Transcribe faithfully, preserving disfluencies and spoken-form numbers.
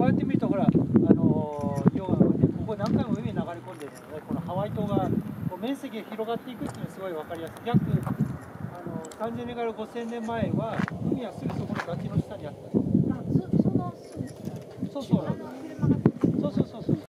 うやって見るとほら、あのー、要はここ何回も海に流れ込んでるので、このハワイ島がこう面積が広がっていくっていうのはすごい分かりやすい。約あのさんぜんねんからごせんねんまえは海はすぐそこの崖の下にあった。 あ、そそのすぐ下。 そうそう。 あの車が。 そうそうそうそう。